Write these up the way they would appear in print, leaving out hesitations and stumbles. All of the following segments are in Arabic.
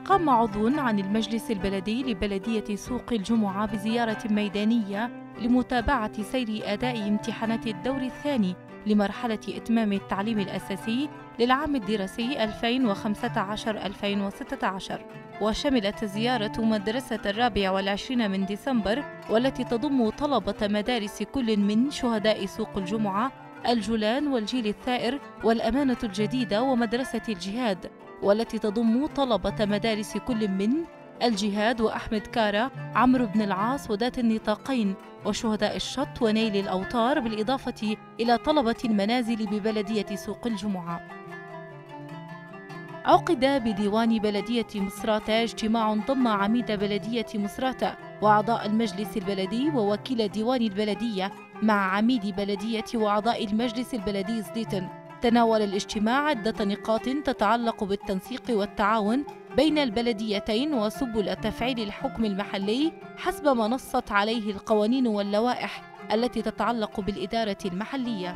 قام عضو عن المجلس البلدي لبلدية سوق الجمعة بزيارة ميدانية لمتابعة سير أداء امتحانات الدور الثاني لمرحلة إتمام التعليم الأساسي للعام الدراسي 2015-2016، وشملت الزيارة مدرسة 24 من ديسمبر، والتي تضم طلبة مدارس كل من شهداء سوق الجمعة، الجولان والجيل الثائر والأمانة الجديدة، ومدرسة الجهاد، والتي تضم طلبة مدارس كل من الجهاد وأحمد كارا، عمرو بن العاص وذات النطاقين، وشهداء الشط ونيل الأوطار، بالإضافة إلى طلبة المنازل ببلدية سوق الجمعة. عقد بديوان بلدية مصراتة اجتماع ضم عميد بلدية مصراتة وأعضاء المجلس البلدي ووكيل ديوان البلدية مع عميد بلدية وأعضاء المجلس البلدي زديتن. تناول الاجتماع عدة نقاط تتعلق بالتنسيق والتعاون بين البلديتين وسبل تفعيل الحكم المحلي حسب ما نصت عليه القوانين واللوائح التي تتعلق بالإدارة المحلية.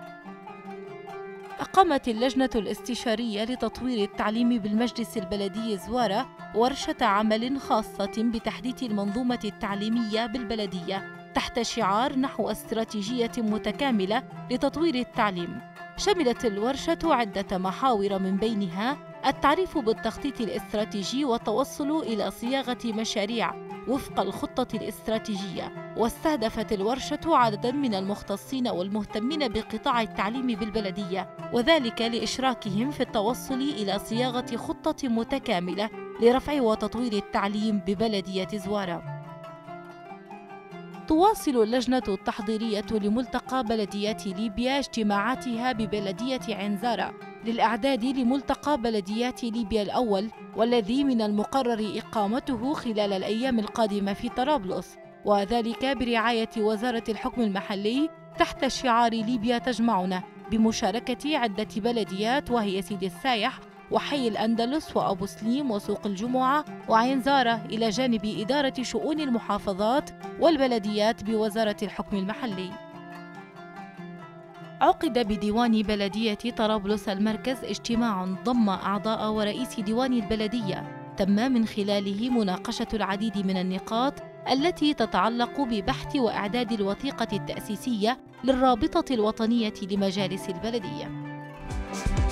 أقامت اللجنة الاستشارية لتطوير التعليم بالمجلس البلدي زوارة ورشة عمل خاصة بتحديث المنظومة التعليمية بالبلدية تحت شعار نحو استراتيجية متكاملة لتطوير التعليم. شملت الورشة عدة محاور، من بينها التعريف بالتخطيط الاستراتيجي والتوصل إلى صياغة مشاريع وفق الخطة الاستراتيجية. واستهدفت الورشة عدداً من المختصين والمهتمين بقطاع التعليم بالبلدية، وذلك لإشراكهم في التوصل إلى صياغة خطة متكاملة لرفع وتطوير التعليم ببلدية زوارة. تواصل اللجنة التحضيرية لملتقى بلديات ليبيا اجتماعاتها ببلدية عنزارة للإعداد لملتقى بلديات ليبيا الأول، والذي من المقرر إقامته خلال الأيام القادمة في طرابلس، وذلك برعاية وزارة الحكم المحلي تحت شعار ليبيا تجمعنا، بمشاركة عدة بلديات وهي سيدي السايح وحي الأندلس وأبو سليم وسوق الجمعة وعنزارة، إلى جانب إدارة شؤون المحافظات والبلديات بوزارة الحكم المحلي. عقد بديوان بلدية طرابلس المركز اجتماع ضم أعضاء ورئيس ديوان البلدية تم من خلاله مناقشة العديد من النقاط التي تتعلق ببحث وإعداد الوثيقة التأسيسية للرابطة الوطنية لمجالس البلدية.